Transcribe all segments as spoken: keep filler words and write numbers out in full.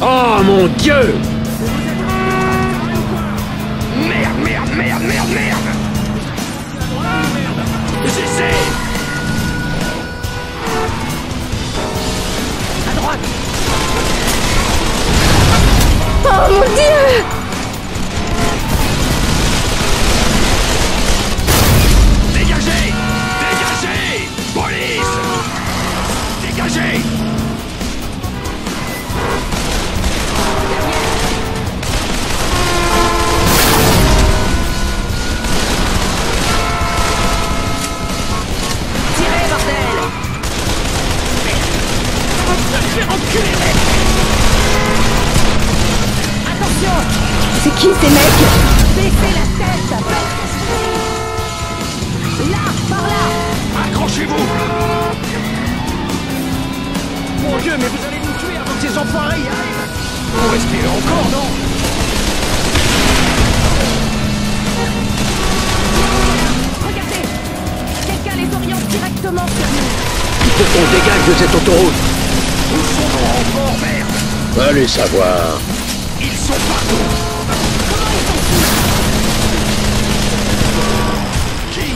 Oh mon Dieu! Merde, merde, merde, merde, merde! J'essaie! À droite! Oh mon Dieu! Dégagez! Dégagez! Police! Dégagez! Tirez, bordel! Je vais reculer, mec! Attention! C'est qui ces mecs? Baissez la tête! Là, par là! Accrochez-vous! Mon Dieu, mais vous allez nous tuer avant que ces enfoirés y arrivent! Vous respirez encore, non? Regardez! Quelqu'un les oriente directement sur nous! Il faut qu'on dégage de cette autoroute! Où sont nos renforts, merde? Allez savoir! Ils sont partout! Comment ils sont fous? Qui?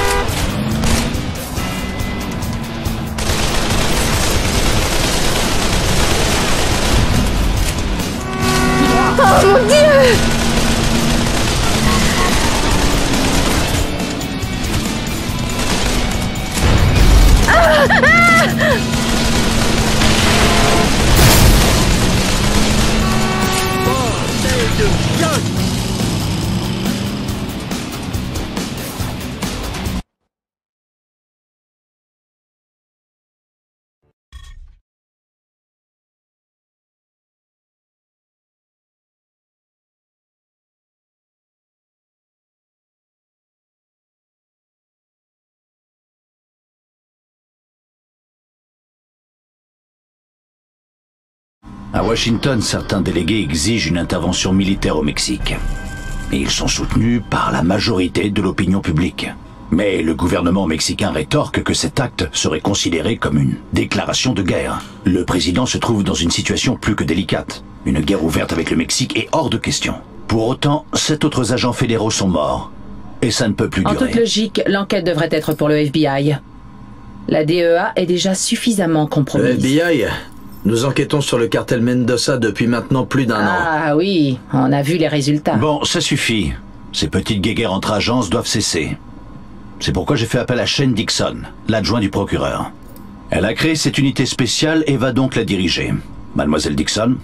Oh mon Dieu! Ah! Ah! Bordel de dingue! À Washington, certains délégués exigent une intervention militaire au Mexique. Et ils sont soutenus par la majorité de l'opinion publique. Mais le gouvernement mexicain rétorque que cet acte serait considéré comme une déclaration de guerre. Le président se trouve dans une situation plus que délicate. Une guerre ouverte avec le Mexique est hors de question. Pour autant, sept autres agents fédéraux sont morts. Et ça ne peut plus En durer. toute logique, l'enquête devrait être pour le F B I. La D E A est déjà suffisamment Le compromise. F B I, nous enquêtons sur le cartel Mendoza depuis maintenant plus d'un an. Ah oui, on a vu les résultats. Bon, ça suffit. Ces petites guéguerres entre agences doivent cesser. C'est pourquoi j'ai fait appel à Shane Dixon, l'adjoint du procureur. Elle a créé cette unité spéciale et va donc la diriger. Mademoiselle Dixon?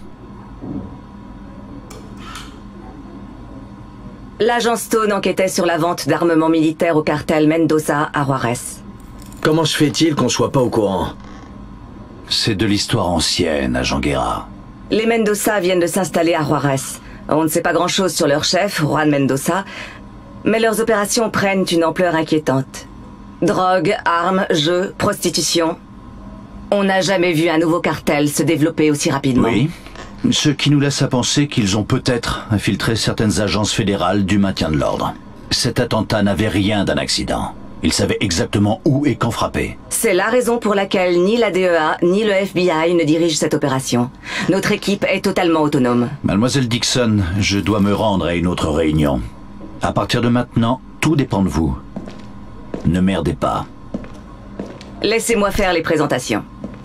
L'agent Stone enquêtait sur la vente d'armements militaires au cartel Mendoza à Juarez. Comment se fait-il qu'on soit pas au courant? C'est de l'histoire ancienne, agent Guerra. Les Mendoza viennent de s'installer à Juarez. On ne sait pas grand-chose sur leur chef, Juan Mendoza, mais leurs opérations prennent une ampleur inquiétante. Drogue, armes, jeux, prostitution. On n'a jamais vu un nouveau cartel se développer aussi rapidement. Oui. Ce qui nous laisse à penser qu'ils ont peut-être infiltré certaines agences fédérales du maintien de l'ordre. Cet attentat n'avait rien d'un accident. Ils savaient exactement où et quand frapper. C'est la raison pour laquelle ni la D E A ni le F B I ne dirigent cette opération. Notre équipe est totalement autonome. Mademoiselle Dixon, je dois me rendre à une autre réunion. À partir de maintenant, tout dépend de vous. Ne merdez pas. Laissez-moi faire les présentations.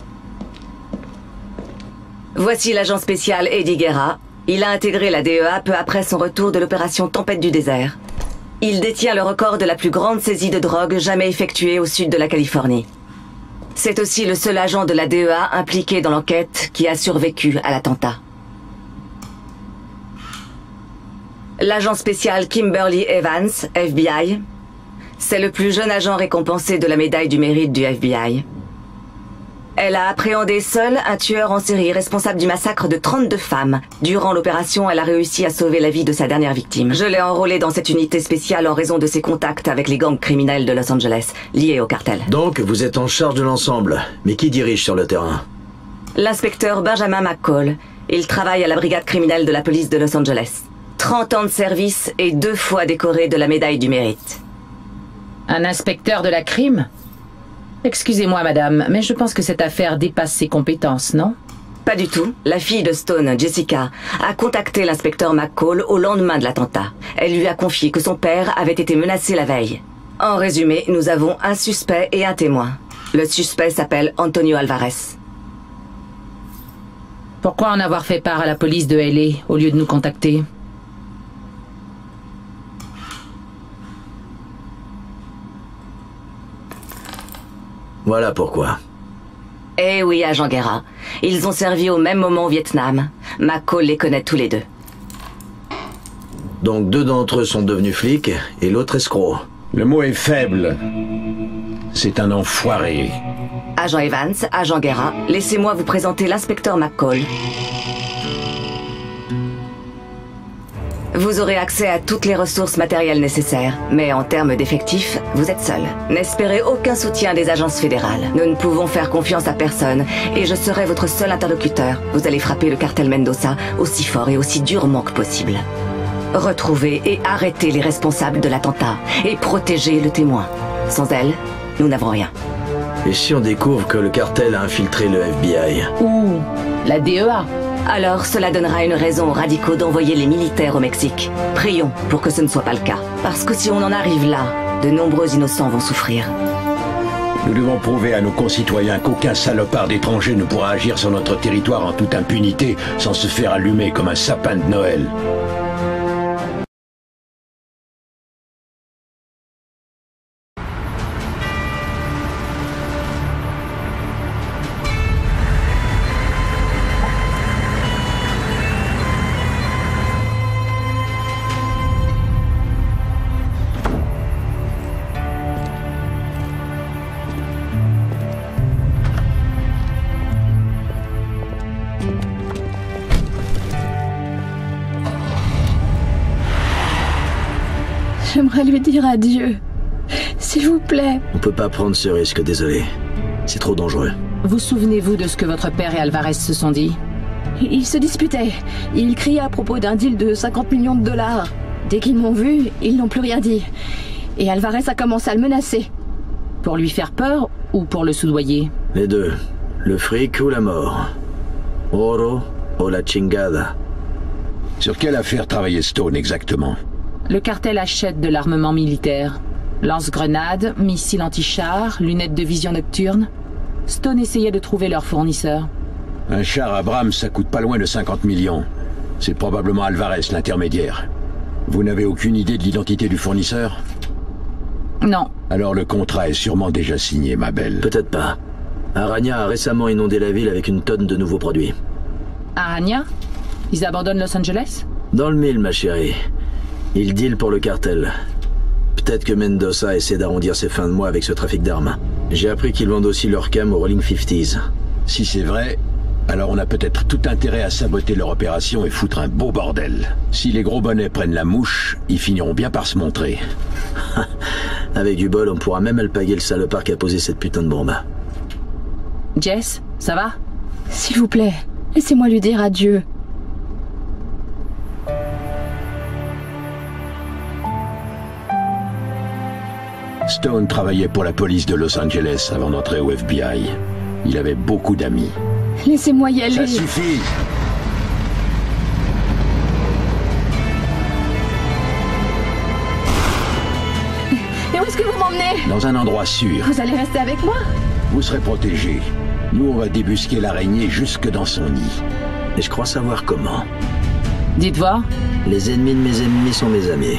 Voici l'agent spécial Eddie Guerra. Il a intégré la D E A peu après son retour de l'opération Tempête du désert. Il détient le record de la plus grande saisie de drogue jamais effectuée au sud de la Californie. C'est aussi le seul agent de la D E A impliqué dans l'enquête qui a survécu à l'attentat. L'agent spécial Kimberly Evans, F B I. C'est le plus jeune agent récompensé de la médaille du mérite du F B I. Elle a appréhendé seule un tueur en série responsable du massacre de trente-deux femmes. Durant l'opération, elle a réussi à sauver la vie de sa dernière victime. Je l'ai enrôlée dans cette unité spéciale en raison de ses contacts avec les gangs criminels de Los Angeles, liés au cartel. Donc, vous êtes en charge de l'ensemble. Mais qui dirige sur le terrain? L'inspecteur Benjamin McCall. Il travaille à la brigade criminelle de la police de Los Angeles. trente ans de service et deux fois décoré de la médaille du mérite. Un inspecteur de la crime? Excusez-moi, madame, mais je pense que cette affaire dépasse ses compétences, non? Pas du tout. La fille de Stone, Jessica, a contacté l'inspecteur McCall au lendemain de l'attentat. Elle lui a confié que son père avait été menacé la veille. En résumé, nous avons un suspect et un témoin. Le suspect s'appelle Antonio Alvarez. Pourquoi en avoir fait part à la police de L A au lieu de nous contacter? Voilà pourquoi. Eh oui, agent Guerra. Ils ont servi au même moment au Vietnam. McCall les connaît tous les deux. Donc deux d'entre eux sont devenus flics et l'autre escroc. Le mot est faible. C'est un enfoiré. Agent Evans, agent Guerra, laissez-moi vous présenter l'inspecteur McCall. Vous aurez accès à toutes les ressources matérielles nécessaires, mais en termes d'effectifs, vous êtes seul. N'espérez aucun soutien des agences fédérales. Nous ne pouvons faire confiance à personne, et je serai votre seul interlocuteur. Vous allez frapper le cartel Mendoza aussi fort et aussi durement que possible. Retrouvez et arrêtez les responsables de l'attentat, et protégez le témoin. Sans elle, nous n'avons rien. Et si on découvre que le cartel a infiltré le F B I? Ou la D E A? Alors cela donnera une raison aux radicaux d'envoyer les militaires au Mexique. Prions pour que ce ne soit pas le cas. Parce que si on en arrive là, de nombreux innocents vont souffrir. Nous devons prouver à nos concitoyens qu'aucun salopard d'étranger ne pourra agir sur notre territoire en toute impunité sans se faire allumer comme un sapin de Noël. J'aimerais lui dire adieu. S'il vous plaît. On peut pas prendre ce risque, désolé. C'est trop dangereux. Vous souvenez-vous de ce que votre père et Alvarez se sont dit? Ils se disputaient. Ils criaient à propos d'un deal de cinquante millions de dollars. Dès qu'ils m'ont vu, ils n'ont plus rien dit. Et Alvarez a commencé à le menacer. Pour lui faire peur ou pour le soudoyer? Les deux. Le fric ou la mort. Oro o la chingada. Sur quelle affaire travaillait Stone exactement? Le cartel achète de l'armement militaire. Lance-grenades, missiles anti-chars, lunettes de vision nocturne. Stone essayait de trouver leur fournisseur. Un char Abrams, ça coûte pas loin de cinquante millions. C'est probablement Alvarez, l'intermédiaire. Vous n'avez aucune idée de l'identité du fournisseur? Non. Alors le contrat est sûrement déjà signé, ma belle. Peut-être pas. Aranya a récemment inondé la ville avec une tonne de nouveaux produits. Aranya? Ils abandonnent Los Angeles? Dans le mille, ma chérie. Ils dealent pour le cartel. Peut-être que Mendoza essaie d'arrondir ses fins de mois avec ce trafic d'armes. J'ai appris qu'ils vendent aussi leur cam au Rolling cinquante. Si c'est vrai, alors on a peut-être tout intérêt à saboter leur opération et foutre un beau bordel. Si les gros bonnets prennent la mouche, ils finiront bien par se montrer. Avec du bol, on pourra même alpaguer le salopard qui a posé cette putain de bombe. Jess, ça va? S'il vous plaît, laissez-moi lui dire adieu. Stone travaillait pour la police de Los Angeles avant d'entrer au F B I. Il avait beaucoup d'amis. Laissez-moi y aller. Ça suffit! Et où est-ce que vous m'emmenez? Dans un endroit sûr. Vous allez rester avec moi? Vous serez protégés. Nous, on va débusquer l'araignée jusque dans son nid. Et je crois savoir comment. Dites voir. Les ennemis de mes ennemis sont mes amis.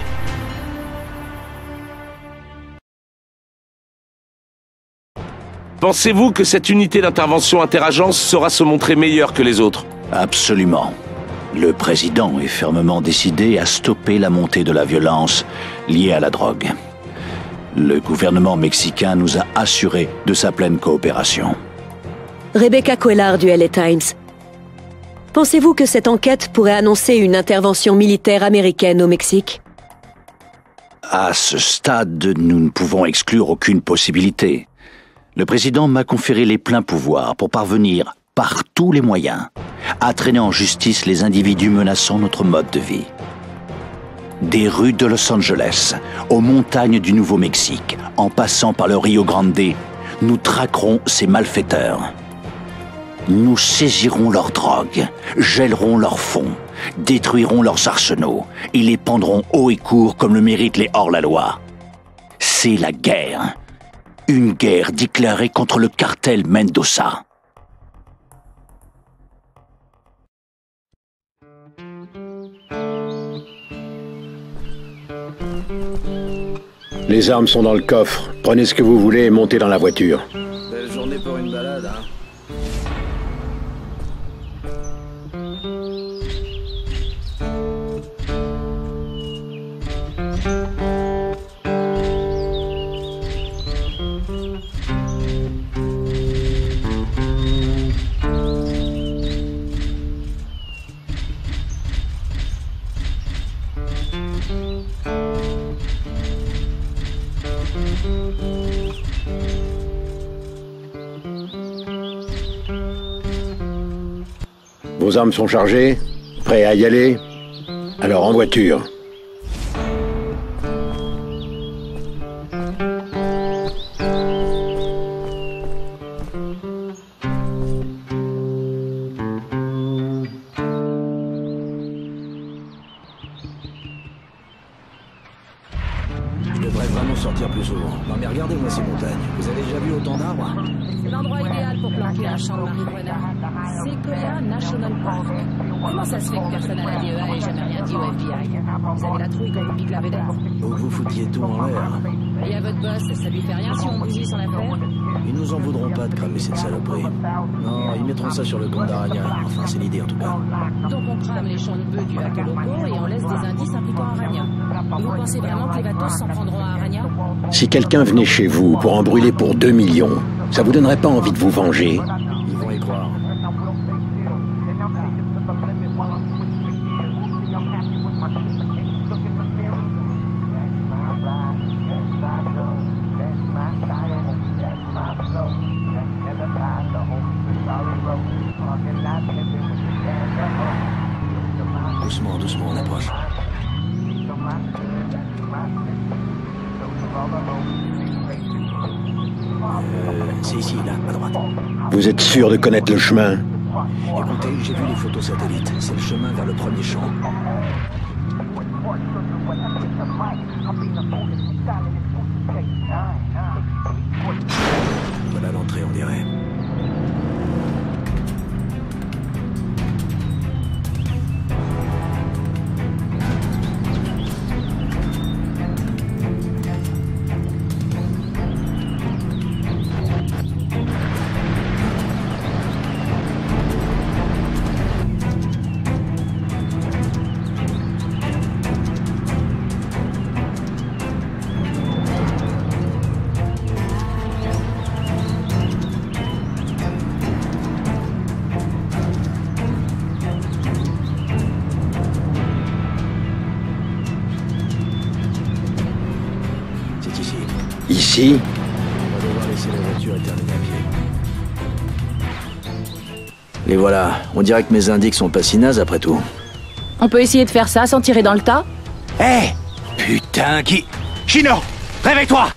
Pensez-vous que cette unité d'intervention interagence saura se montrer meilleure que les autres? Absolument. Le président est fermement décidé à stopper la montée de la violence liée à la drogue. Le gouvernement mexicain nous a assuré de sa pleine coopération. Rebecca Cuellar du L A Times. Pensez-vous que cette enquête pourrait annoncer une intervention militaire américaine au Mexique? À ce stade, nous ne pouvons exclure aucune possibilité. Le président m'a conféré les pleins pouvoirs pour parvenir, par tous les moyens, à traîner en justice les individus menaçant notre mode de vie. Des rues de Los Angeles, aux montagnes du Nouveau-Mexique, en passant par le Rio Grande, nous traquerons ces malfaiteurs. Nous saisirons leurs drogues, gèlerons leurs fonds, détruirons leurs arsenaux et les pendrons haut et court comme le méritent les hors-la-loi. C'est la guerre. Une guerre déclarée contre le cartel Mendoza. Les armes sont dans le coffre. Prenez ce que vous voulez et montez dans la voiture. Belle journée pour une balade, hein. Vos armes sont chargées? Prêts à y aller? Alors en voiture. Je devrais vraiment sortir plus souvent. Non mais regardez-moi ces montagnes. Vous avez déjà vu autant d'arbres? C'est l'endroit idéal pour planter un champ de marijuana. Sequoia National Park. Comment ça se fait que personne à la D E A ait jamais rien dit au F B I? Vous avez la trouille quand vous pique la vedette. Faut que vous foutiez tout en l'air. Et à votre boss, ça lui fait rien si on bousille son affaire? Ils nous en voudront pas de cramer cette saloperie. Non, ils mettront ça sur le compte d'Aranya. Enfin, c'est l'idée en tout cas. Donc on crame les champs de bœufs du Hack Loco et on laisse des indices impliquant Aranya. Vous pensez vraiment que les vatos s'en prendront à Aranya? Si quelqu'un venait chez vous pour en brûler pour deux millions, ça vous donnerait pas envie de vous venger? Ils vont y croire. Doucement, doucement, on approche. Euh, c'est ici, là, à droite. Vous êtes sûr de connaître le chemin? Écoutez, j'ai vu les photos satellites. C'est le chemin vers le premier champ. Voilà l'entrée, on dirait. Ici? On va devoir laisser la voiture et terminer à pied. Les voilà. On dirait que mes indices sont pas si nazes après tout. On peut essayer de faire ça sans tirer dans le tas? Hé hey, putain, qui... Chino, réveille-toi!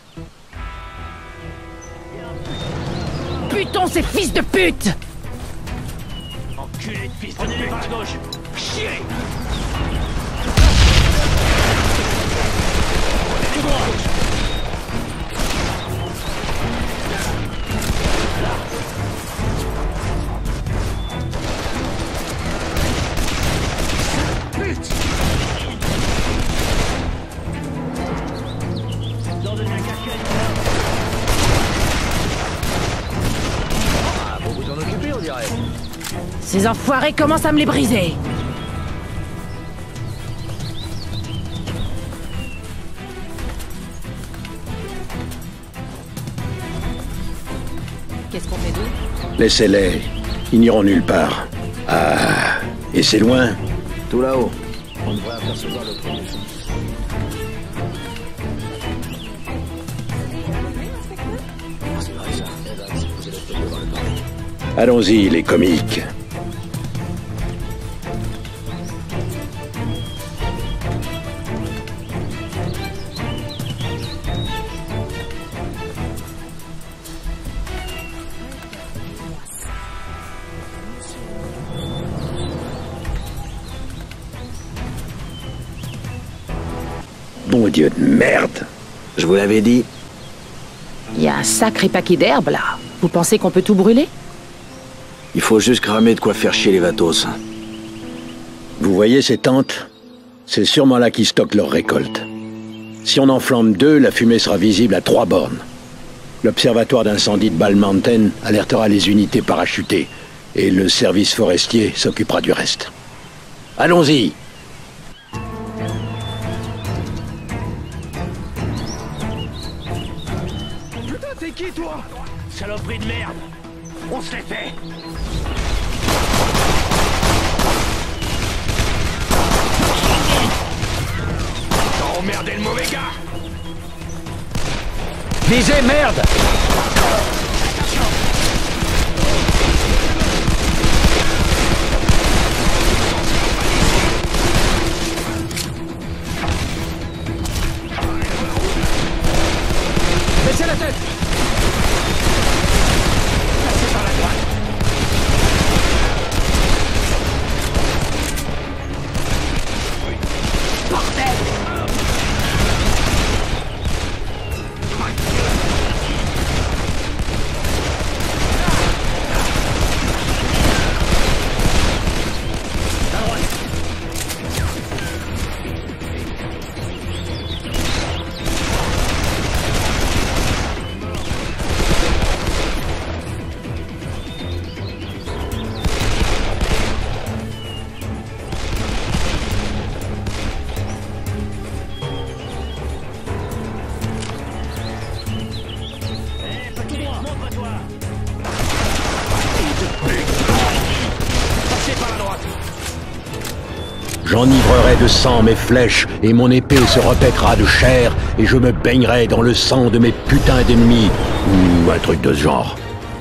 Putain, ces fils de pute! Enculé de fils de pute. Par la gauche. Chier. Tout droit. Ces enfoirés commencent à me les briser. Qu'est-ce qu'on fait d'eux? Laissez-les. Ils n'iront nulle part. Ah, et c'est loin? Tout là-haut. On devrait apercevoir le premier champ. Allons-y, les comiques. Dieu de merde! Je vous l'avais dit. Il y a un sacré paquet d'herbes, là. Vous pensez qu'on peut tout brûler? Il faut juste cramer de quoi faire chier les vatos. Vous voyez ces tentes? C'est sûrement là qu'ils stockent leur récolte. Si on en flambe deux, la fumée sera visible à trois bornes. L'observatoire d'incendie de Bald Mountain alertera les unités parachutées, et le service forestier s'occupera du reste. Allons-y! Putain, t'es qui, toi? Saloperie de merde! On se l'est fait! T'as emmerdé le mauvais gars! Visez, merde! Baissez la tête! Passez par la droite! Bordel! J'enivrerai de sang mes flèches, et mon épée se repaîtra de chair, et je me baignerai dans le sang de mes putains d'ennemis, ou un truc de ce genre.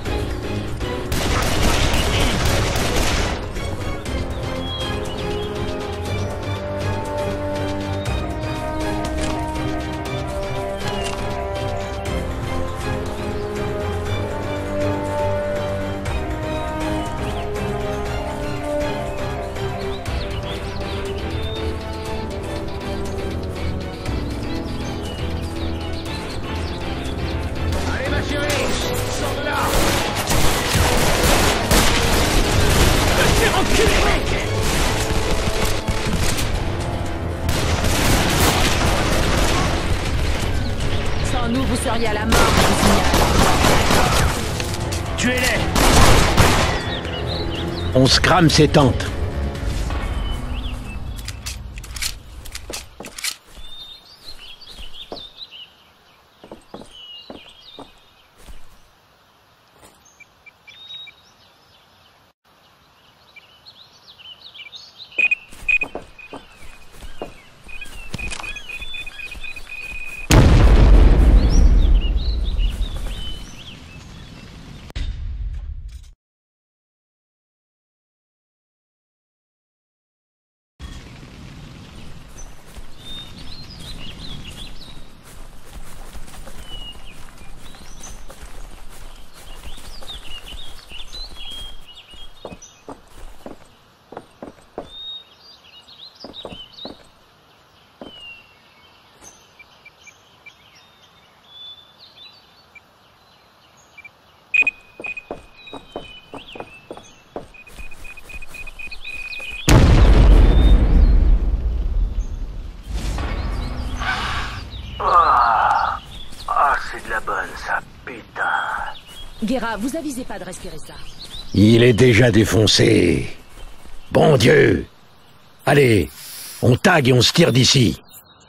Sans nous, vous seriez à la mort, je vous signale. Tuez-les! On se crame ces tentes. Guerra, vous avisez pas de respirer ça. Il est déjà défoncé. Bon Dieu! Allez, on tague et on se tire d'ici.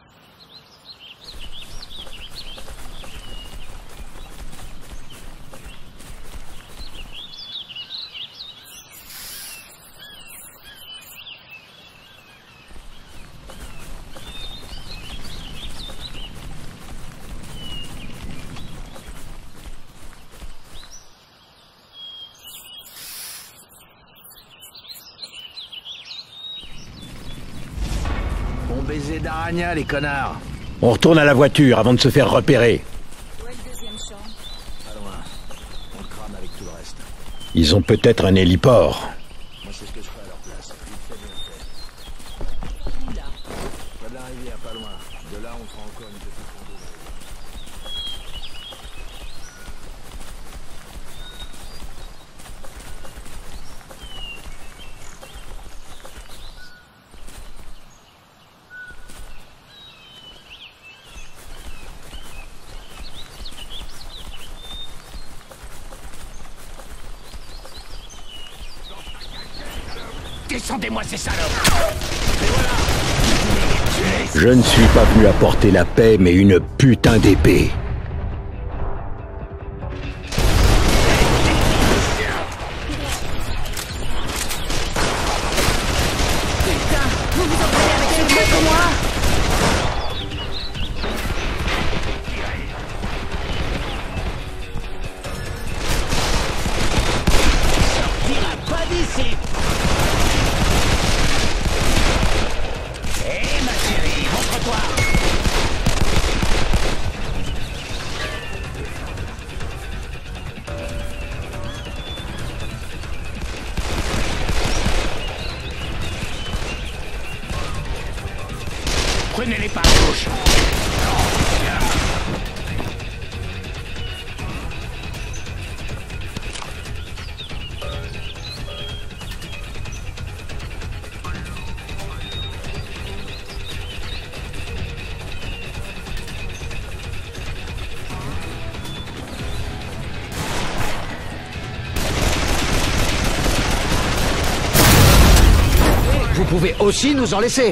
Bon baiser d'Arania, les connards. On retourne à la voiture avant de se faire repérer. Où est le deuxième champ? Pas loin. On le crame avec tout le reste. Ils ont peut-être un héliport. Moi, c'est ce que je ferai à leur place. Vite fait, bien fait. Oula. Pas vois de la rivière, pas loin. De là, on prend encore une petite randonnée. Descendez-moi ces salopes! Je ne suis pas venu apporter la paix, mais une putain d'épée. Putain, vous vous entraînez avec ce truc pour moi? Sortira pas d'ici! Hé, ma chérie, montre-toi! Prenez-les par gauche! Vous pouvez aussi nous en laisser.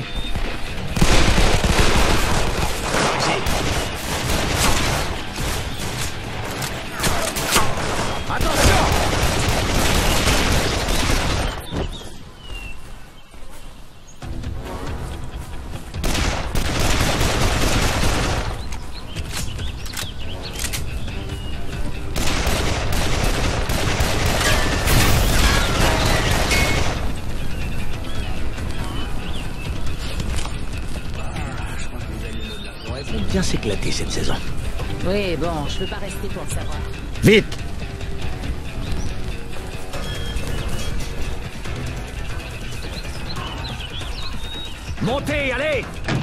Attention! Bien s'éclater cette saison. Oui, bon, je peux pas rester pour le savoir. Vite! Montez, allez!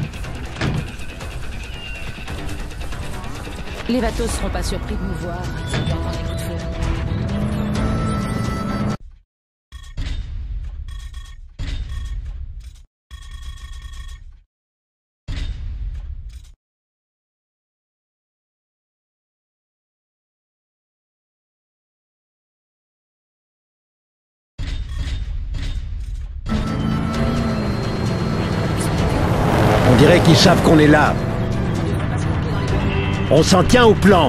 Les bateaux seront pas surpris de nous voir. Ça peut entendre des coups de feu. On dirait qu'ils savent qu'on est là. On s'en tient au plan.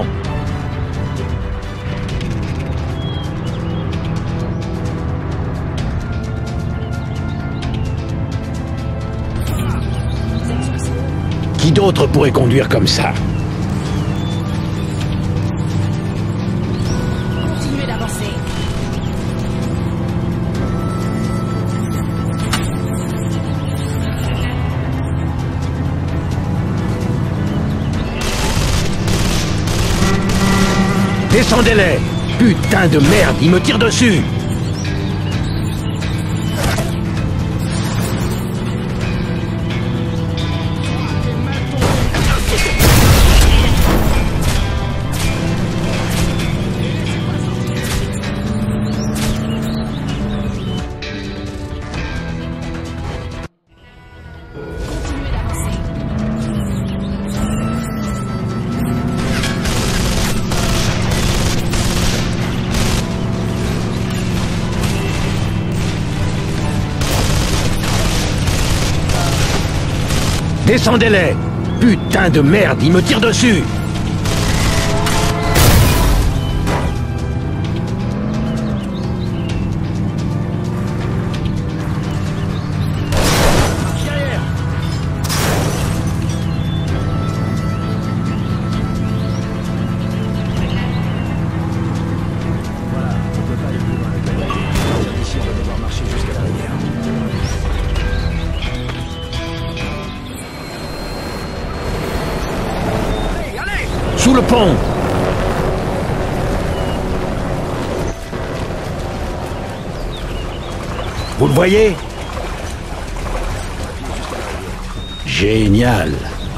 Qui d'autre pourrait conduire comme ça? Continuez d'avancer. Descendez-les! Putain de merde, ils me tirent dessus! Continuez d'avancer. Descendez-les! Putain de merde, ils me tirent dessus! Sous le pont! Vous le voyez? Génial.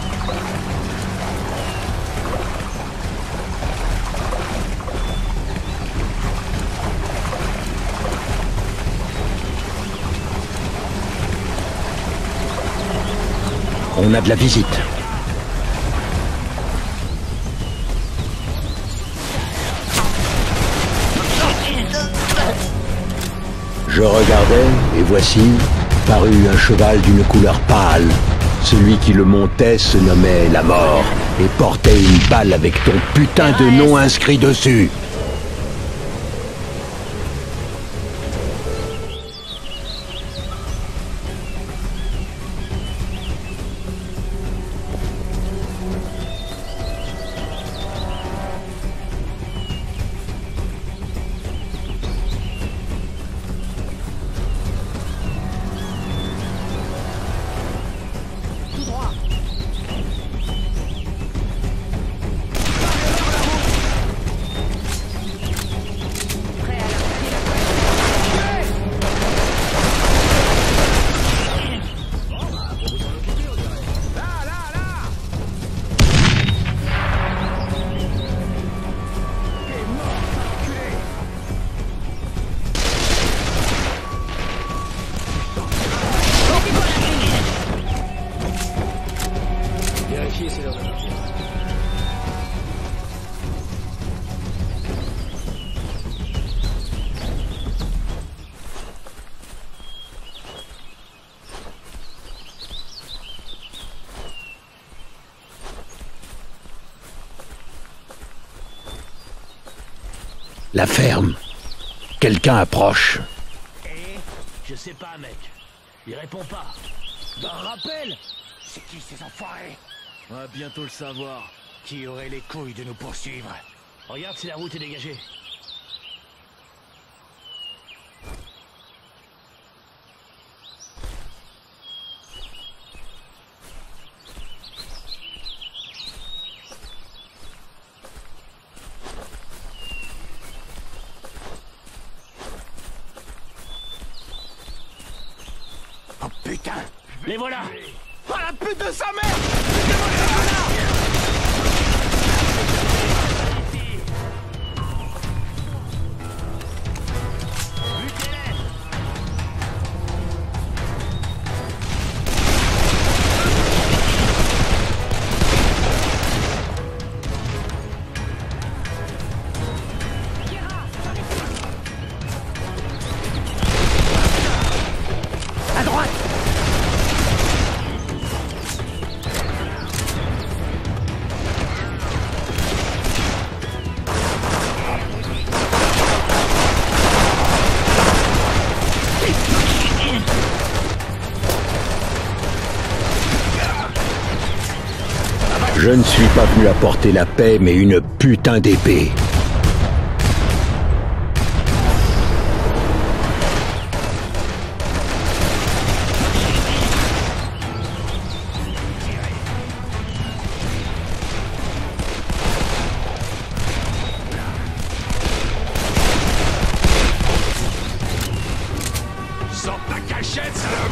On a de la visite. Je regardais, et voici, parut un cheval d'une couleur pâle. Celui qui le montait se nommait la mort, et portait une balle avec ton putain de nom inscrit dessus. La ferme. Quelqu'un approche. Eh, je sais pas, mec. Il répond pas. Ben, rappelle. C'est qui ces enfoirés? On va bientôt le savoir. Qui aurait les couilles de nous poursuivre? Regarde si la route est dégagée. Oh putain! Les voilà! Oh la pute de sa mère! Les voilà! À droite! Je ne suis pas venu apporter la paix, mais une putain d'épée. Sors ta cachette, salope!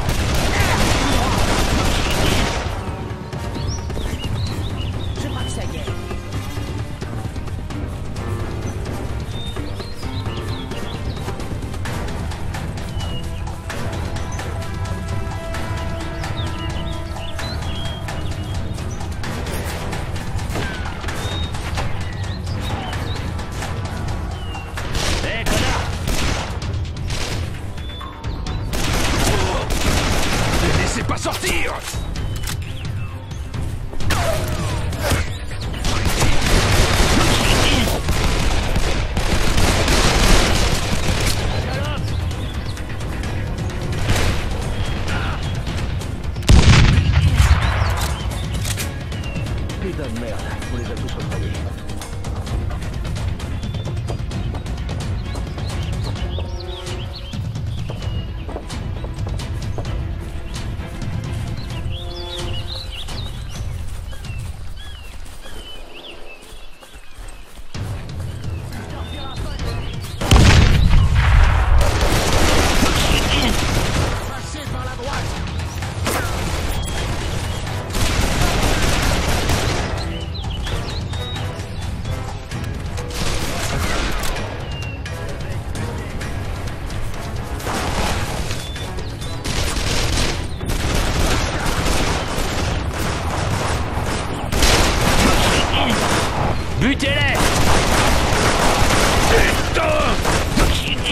Je crois que ça y est.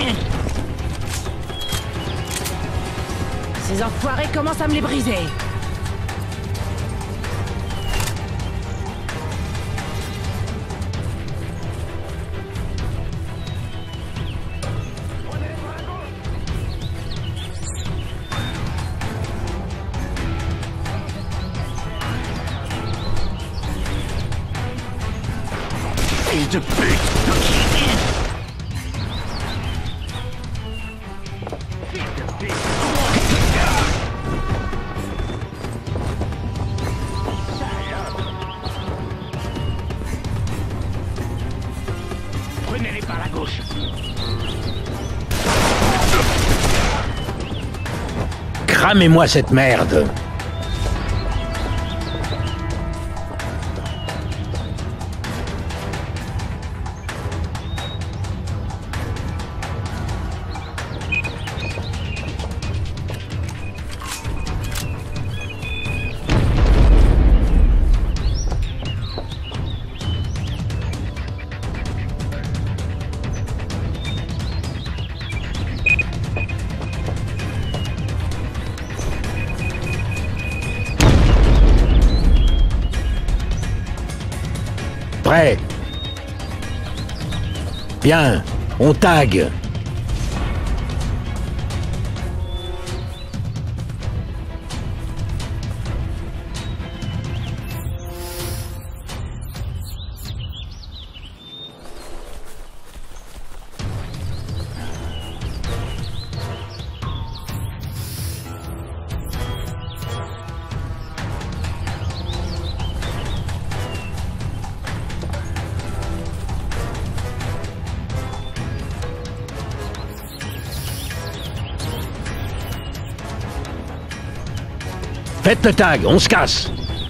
Ces enfoirés commencent à me les briser. Fils de pute! Prenez-les par la gauche. Cramez-moi cette merde. Prêt? Bien, on tag. Faites le tag, on se casse.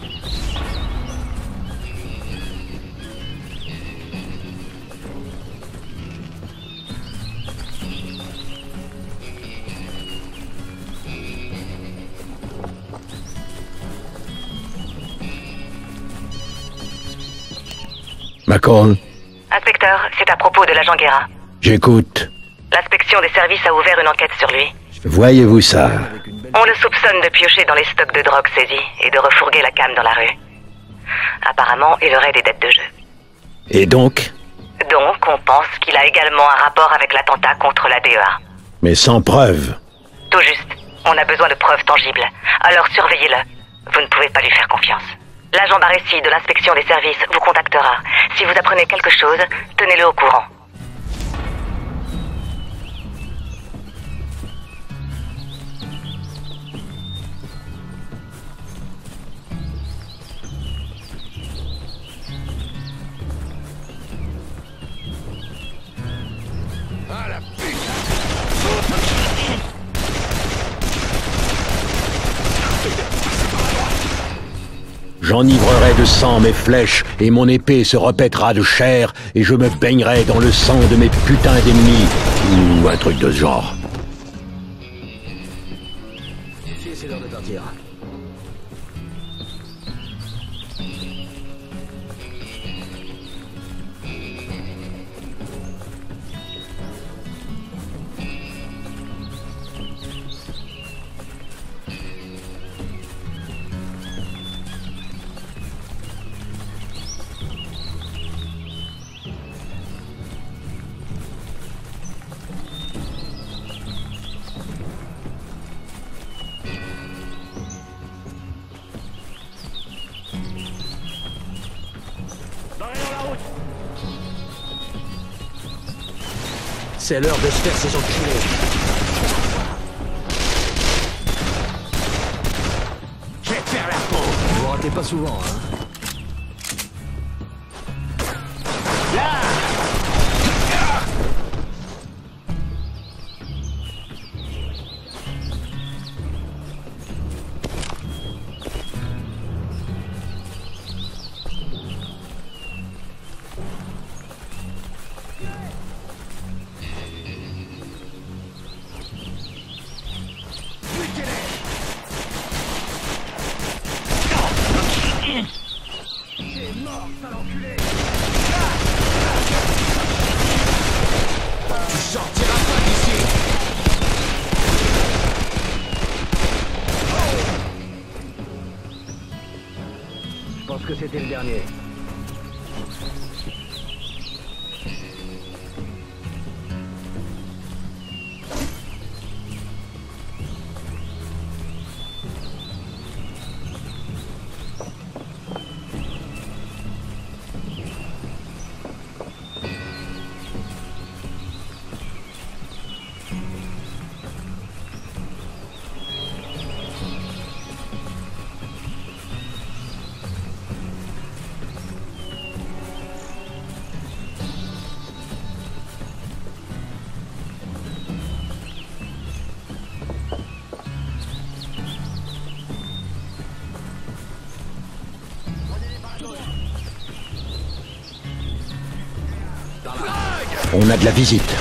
McCall. Inspecteur, c'est à propos de l'agent Guerra. J'écoute. L'inspection des services a ouvert une enquête sur lui. Voyez-vous ça? On le soupçonne de piocher dans les stocks de drogue saisis et de refourguer la cam dans la rue. Apparemment, il aurait des dettes de jeu. Et donc? Donc, on pense qu'il a également un rapport avec l'attentat contre la D E A. Mais sans preuve. Tout juste. On a besoin de preuves tangibles. Alors surveillez-le. Vous ne pouvez pas lui faire confiance. L'agent Baresi de l'inspection des services vous contactera. Si vous apprenez quelque chose, tenez-le au courant. J'enivrerai de sang mes flèches et mon épée se repètera de chair et je me baignerai dans le sang de mes putains d'ennemis. Ou un truc de ce genre. C'est l'heure de partir. C'est l'heure de se faire ces enculés. Je vais te faire la peau. Vous ratez pas souvent, hein. Là. que c'était le dernier. On a de la visite.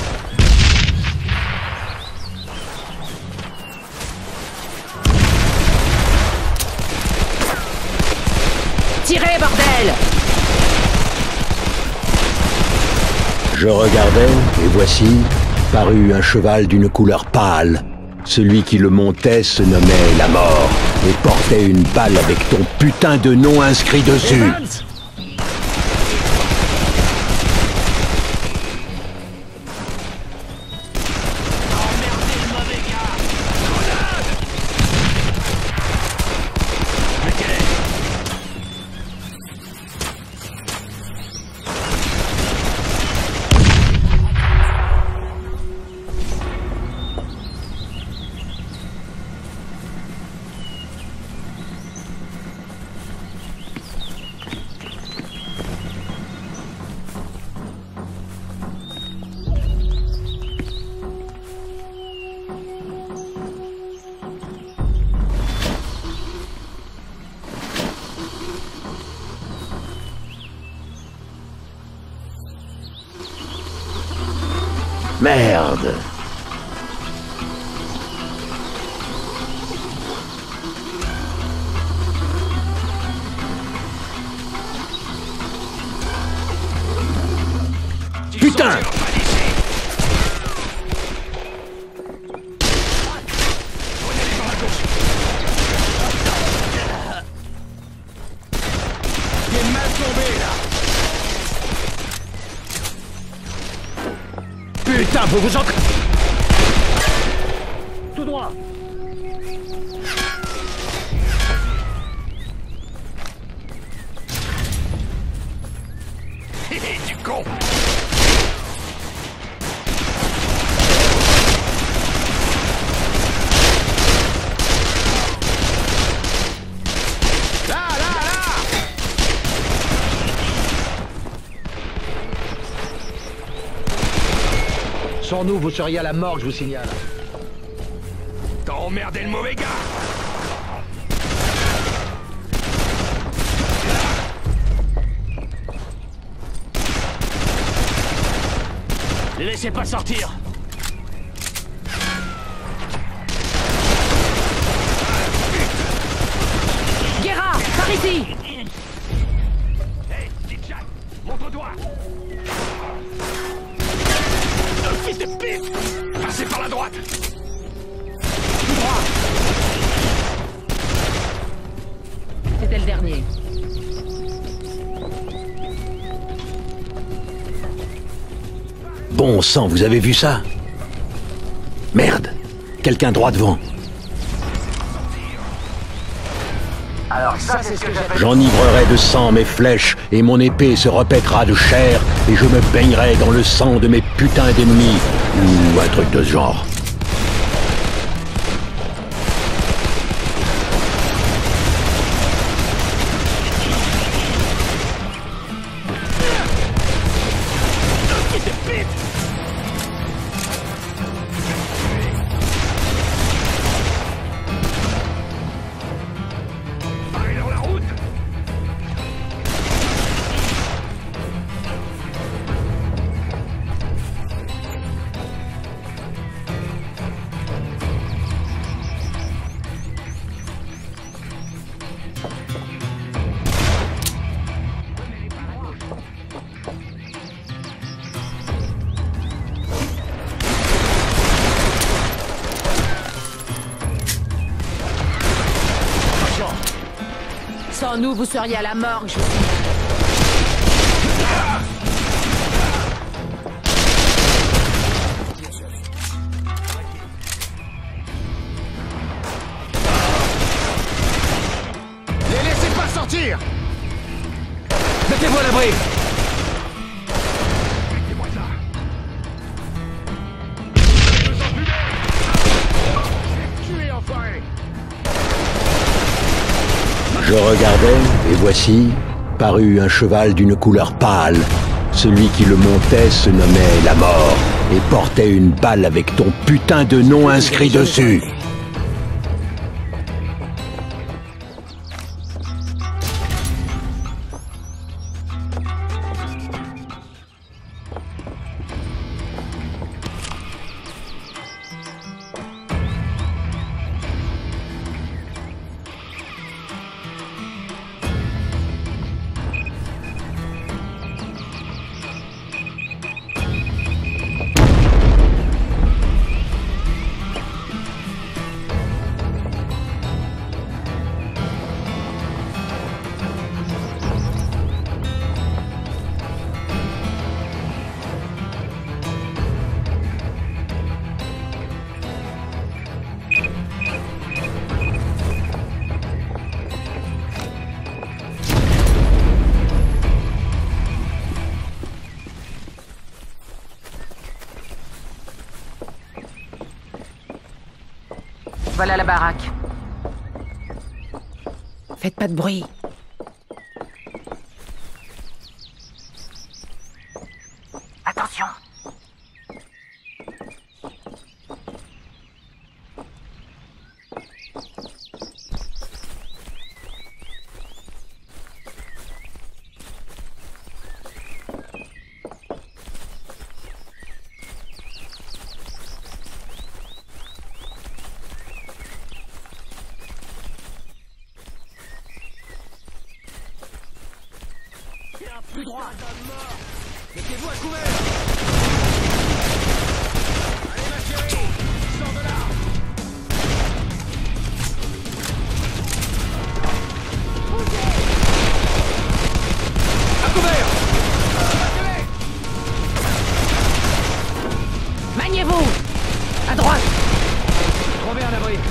Tirez, bordel! Je regardais, et voici, parut un cheval d'une couleur pâle. Celui qui le montait se nommait la mort, et portait une balle avec ton putain de nom inscrit dessus. Evans! Merde. Putain! T'es mal tombé là! Putain, faut vous en... Tout droit! Hé hé, du con! Là, là, là! Sans nous, vous seriez à la mort, je vous signale. T'as emmerdé le mauvais gars! Les laissez pas sortir! Guerra, par ici! Hey, petit Jack, montre-toi! Un fils de pute! Passez par la droite! Tout droit! C'était le dernier. Bon sang, vous avez vu ça? Merde! Quelqu'un droit devant. Alors ça, c'est ce que j'appelle... J'enivrerai de sang mes flèches et mon épée se repètera de chair et je me baignerai dans le sang de mes putains d'ennemis. Ou un truc de ce genre. Sans nous, vous seriez à la morgue, je vous dis. Les laissez pas sortir! Mettez-vous à l'abri! Je regardais, et voici, parut un cheval d'une couleur pâle. Celui qui le montait se nommait la mort, et portait une balle avec ton putain de nom inscrit dessus. Voilà la baraque. Faites pas de bruit. Attention. Plus droit! Mettez-vous à couvert! Allez ma chérie! Sors de là! À couvert! Maniez-vous! À droite! Trouvez un abri.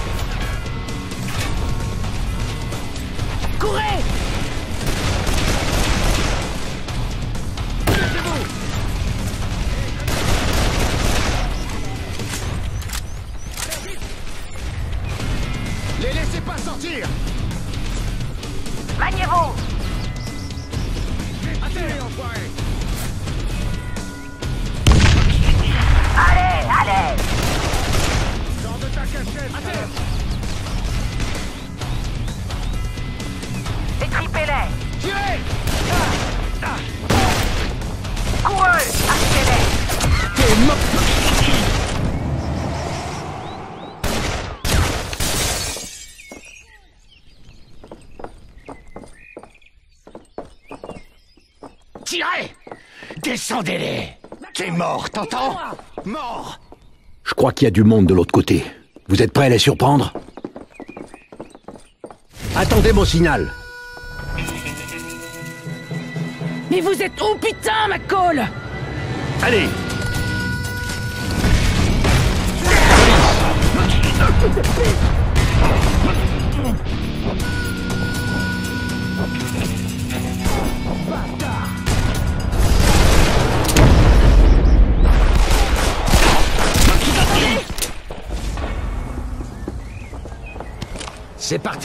Courez! Les laissez pas sortir! Maniez-vous! Atterrez, enfoiré! Allez, allez! Sors de ta cachette! Atterre! Étripez-les! Tirez! Ah! Ah! Coureux! Arrêtez-les! T'es mort! Tirez! Descendez-les! T'es mort, t'entends? Mort! Je crois qu'il y a du monde de l'autre côté. Vous êtes prêts à les surprendre? Attendez mon signal. Mais vous êtes où, putain, McCall? Allez! C'est parti!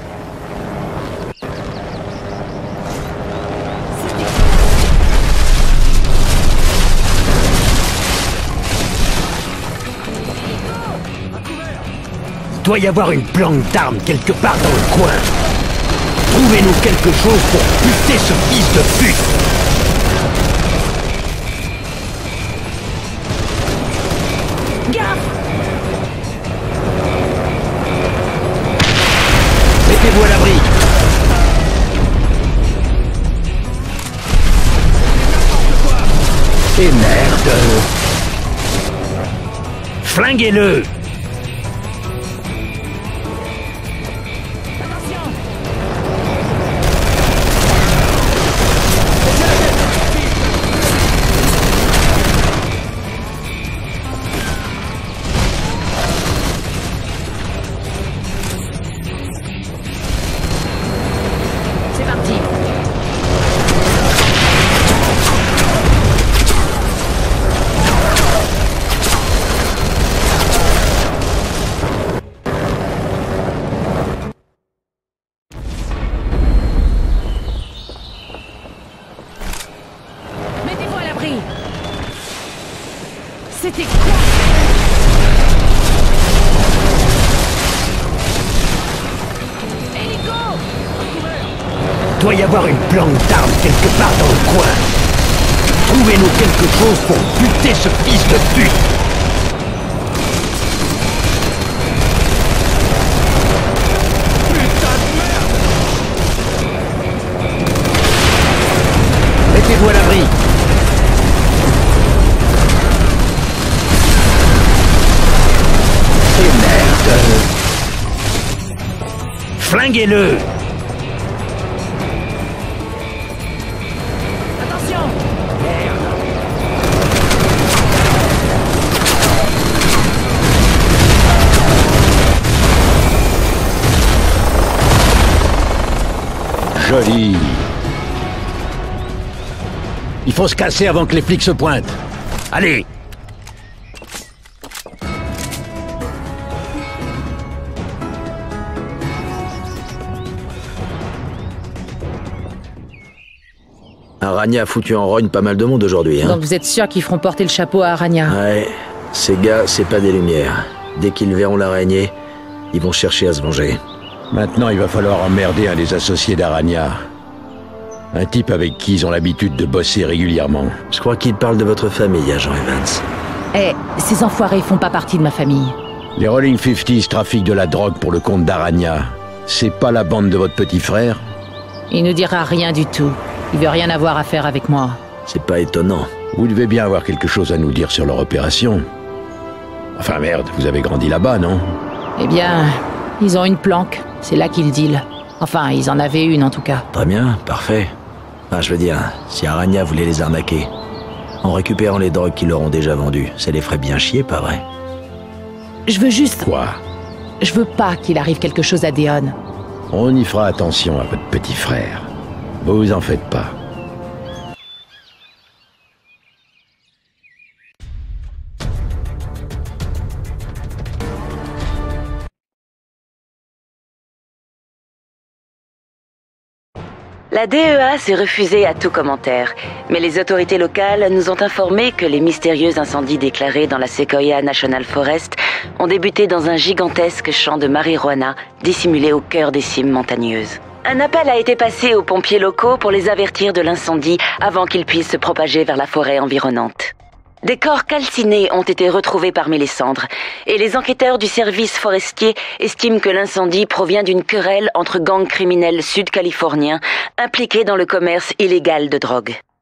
Il doit y avoir une planque d'armes quelque part dans le coin. Trouvez-nous quelque chose pour buter ce fils de pute. Gaffe! Mettez-vous à l'abri. Et merde. Flinguez-le. c'était quoi? Hélico! Doit y avoir une planque d'armes quelque part dans le coin. Trouvez-nous quelque chose pour buter ce fils de pute. Putain de merde! Mettez-vous à l'abri. Et merde. Flinguez-le. Attention! Joli. Il faut se casser avant que les flics se pointent. Allez! Aranya a foutu en rogne pas mal de monde aujourd'hui, hein. Donc vous êtes sûr qu'ils feront porter le chapeau à Aranya? Ouais, ces gars, c'est pas des lumières. Dès qu'ils verront l'araignée, ils vont chercher à se venger. Maintenant, il va falloir emmerder un des associés d'Aranya. Un type avec qui ils ont l'habitude de bosser régulièrement. Je crois qu'ils parlent de votre famille, agent Evans. Eh, ces enfoirés font pas partie de ma famille. Les Rolling cinquante trafiquent de la drogue pour le compte d'Aranya. C'est pas la bande de votre petit frère? Il ne dira rien du tout. Il veut rien avoir à faire avec moi. C'est pas étonnant. Vous devez bien avoir quelque chose à nous dire sur leur opération. Enfin merde, vous avez grandi là-bas, non? Eh bien, ils ont une planque. C'est là qu'ils dealent. Enfin, ils en avaient une en tout cas. Très bien, parfait. Ah, je veux dire, si Aranya voulait les arnaquer, en récupérant les drogues qu'ils leur ont déjà vendues, ça les ferait bien chier, pas vrai? Je veux juste... Quoi? Je veux pas qu'il arrive quelque chose à Deon. On y fera attention à votre petit frère. Vous en faites pas. La D E A s'est refusée à tout commentaire, mais les autorités locales nous ont informé que les mystérieux incendies déclarés dans la Sequoia National Forest ont débuté dans un gigantesque champ de marijuana dissimulé au cœur des cimes montagneuses. Un appel a été passé aux pompiers locaux pour les avertir de l'incendie avant qu'il puisse se propager vers la forêt environnante. Des corps calcinés ont été retrouvés parmi les cendres, et les enquêteurs du service forestier estiment que l'incendie provient d'une querelle entre gangs criminels sud-californiens impliqués dans le commerce illégal de drogue.